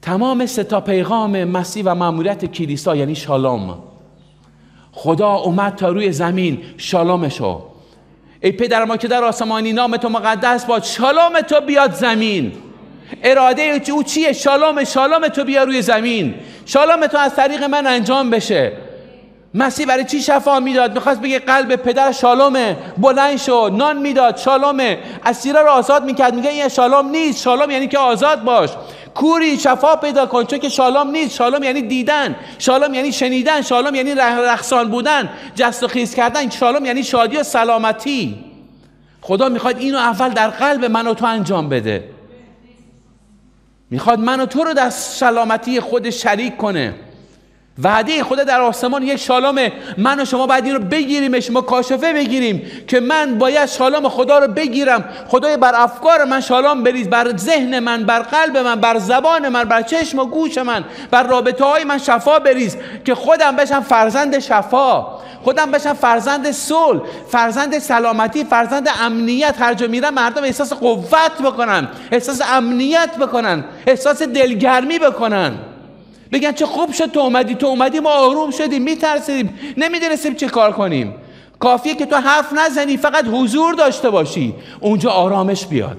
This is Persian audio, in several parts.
تمام سه تا پیغام مسیح و مأموریت کلیسا یعنی شالوم. خدا اومد تا روی زمین شالومشو. ای پدر ما که در آسمانی، نام تو مقدس باد، شالوم تو بیاد زمین. اراده او چیه؟ شالوم تو بیا روی زمین. شالوم تو از طریق من انجام بشه. مسیح برای چی شفا میداد؟ میخواست بگه قلب پدر شالومه، بلند شو. نان میداد، شالومه. اسیرا رو آزاد میکرد، میگه این شالوم نیست. شالوم یعنی که آزاد باش. کوری شفا پیدا کن، چون که شالوم نیست. شالوم یعنی دیدن، شالوم یعنی شنیدن، شالوم یعنی رقصان بودن، جست و خیز کردن، شالوم یعنی شادی و سلامتی. خدا میخواد اینو اول در قلب من و تو انجام بده. میخواد من و تو رو در سلامتی خود شریک کنه. وعده خدا در آسمان یک شالومه. من و شما باید این رو بگیریمش، مکاشفه بگیریم که من باید شالوم خدا رو بگیرم. خدای بر افکار من شالوم بریز، بر ذهن من، بر قلب من، بر زبان من، بر چشم و گوش من، بر رابطه های من شفا بریز که خودم بشم فرزند شفا، خودم بشم فرزند صلح، فرزند سلامتی، فرزند امنیت. هر جا میرم مردم احساس قوت بکنن، احساس امنیت بکنن، احساس دلگرمی بکنن، بگن چه خوب شد تو اومدی ما آروم شدیم، میترسیدیم، نمیدونستیم چه کار کنیم. کافیه که تو حرف نزنی، فقط حضور داشته باشی، اونجا آرامش بیاد.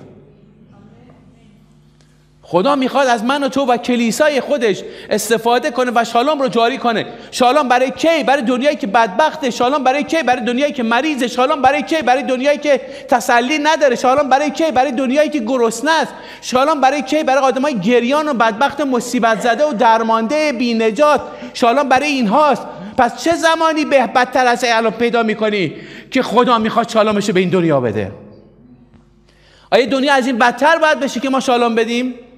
خدا میخواد از من و تو و کلیسای خودش استفاده کنه و شالوم رو جاری کنه. شالوم برای کی؟ برای دنیایی که بدبخته. شالوم برای کی؟ برای دنیایی که مریضه. شالوم برای کی؟ برای دنیایی که تسلی نداره. شالوم برای کی؟ برای دنیایی که گرسنه است. شالوم برای کی؟ برای آدمای گریان و بدبخت، مصیبت زده و درمانده، بی‌نجات. شالوم برای اینهاست. پس چه زمانی بدتر از الان پیدا میکنی که خدا میخواد شالومشو به این دنیا بده؟ آیا دنیا از این بدتر باید بشه که ما شالوم بدیم؟